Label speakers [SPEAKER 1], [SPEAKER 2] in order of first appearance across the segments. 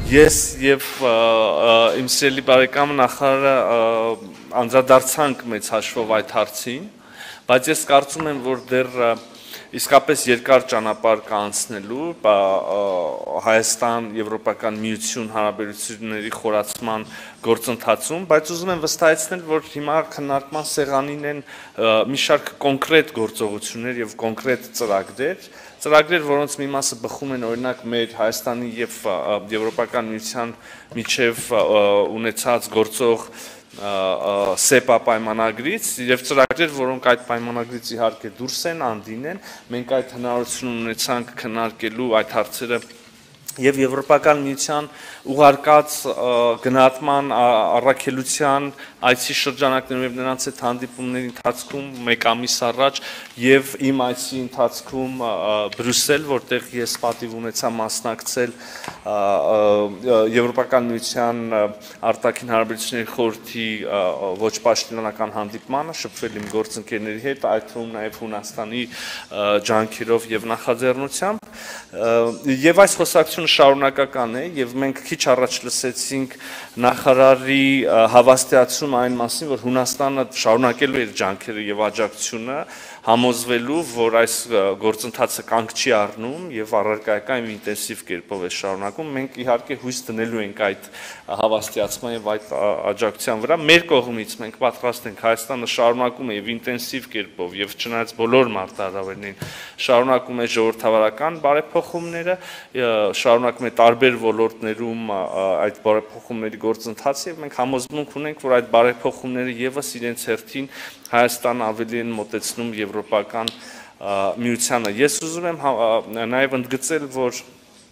[SPEAKER 1] Ես եւ իմ սիրելի բարեկամ նախարարը անդրադարձանք մեծ հաշվով այդ հարցին, բայց ես կարծում եմ, որ դեռ իսկապես երկար ճանապարհ կա անցնելու Հայաստան-Եվրոպական միություն հարաբերությունների խորացման գործընթացում, բայց ուզում եմ վստահեցնել, որ հիմա քննարկման սեղանին են մի շարք կոնկրետ գործողություններ եւ կոնկրետ ծրագրեր, որոնց մի մասը բխում են օրինակ մեր Հայաստանի եւ Եվրոպական միության միջև ունեցած գործող SEPA պայմանագրից եւ ծրագրեր, որոնք այդ պայմանագրից իհարկե դուրս են, անդին են, մենք այդ հնարավորություն ունեցանք քննարկելու այդ հարցերը եւ Եվրոպական միության ուղարկած գնահատման առաքելության այցի շրջանակներում եւ նրանց հետ հանդիպումների ընթացքում մեկ ամիս առաջ եւ իմ այցի ընթացքում Բրյուսել, որտեղ ես պատիվ ունեցա մասնակցել Եվրոպական միության արտաքին հարաբերությունների խորհրդի ոչ պաշտոնական հանդիպմանը, շփվել իմ գործընկերների հետ, այդ թվում նաեւ Հունաստանի ջանքերով եւ նախաձեռնությամբ եւ այս խոսակցությունը շարունակական է եւ մենք քիչ առաջ լսեցինք նախարարի հավաստիացում այն մասին, որ Հունաստանը շարունակելու է ջանքերը եւ աջակցությունը համոզվելու, որ այս գործընթացը կանգ չի առնում եւ առարկայական եւ ինտենսիվ կերպով է շարունակում, մենք իհարկե հույս դնելու ենք այդ հավաստիացման եւ այդ աջակցության վրա։ Մեր կողմից մենք պատրաստ ենք, Հայաստանը շարունակում է եւ ինտենսիվ կերպով եւ չնայած բոլոր մարտահրավերներին շարունակում է ժողովրդավարական բարեփոխումները, շարունակում է տարբեր ոլորտներում այդ բարեփոխումների գործընթացը եւ մենք համոզմունք ունենք, որ այդ բարեփոխումները եւս իրենց հերթին Հայաստանը ավելի են մոտեցնում Եվրոպական միությանը։ Ես ուզում եմ նաև ընդգծել, որ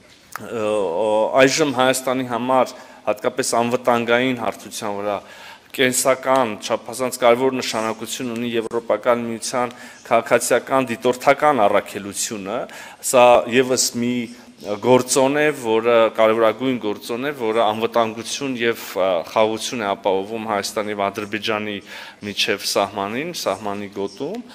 [SPEAKER 1] այժմ Հայաստանի համար հատկապես անվտանգային հարթության վրա կենսական, չափազանց կարևոր նշանակություն ունի Եվրոպական միության քաղաքացիական դիտորդական առաքելությունը, սա եւս մի գործոն է, որը կարևորագույն գործոն է, որը անվտանգություն եւ խաղաղություն է ապահովում Հայաստանի եւ Ադրբեջանի միջև սահմանի գոտում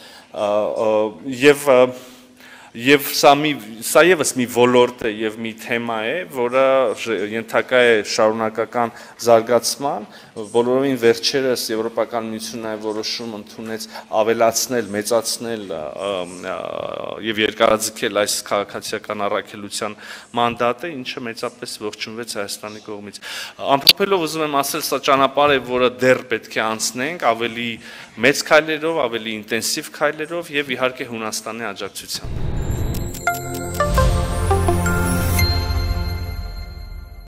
[SPEAKER 1] եւ սա եւս մի ոլորտ է եւ մի թեմա է, որը ենթակա է շարունակական զարգացման, բոլորովին վերջերս Եվրոպական միությունն այ որոշում ընդունեց ավելացնել, մեծացնել եւ երկարաձգել այս քաղաքացիական առաքելության մանդատը, ինչը մեծապես ողջունվեց Հայաստանի կողմից։ Ամփոփելով ուզում եմ ասել, սա ճանապարհ է, որը դեռ պետք է անցնենք ավելի մեծ քայլերով, ավելի ինտենսիվ քայլերով եւ իհարկե Հունաստանի աջակցությամբ։